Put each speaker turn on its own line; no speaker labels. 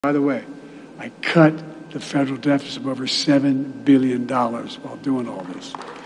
By the way, I cut the federal deficit of over $7 billion while doing all this.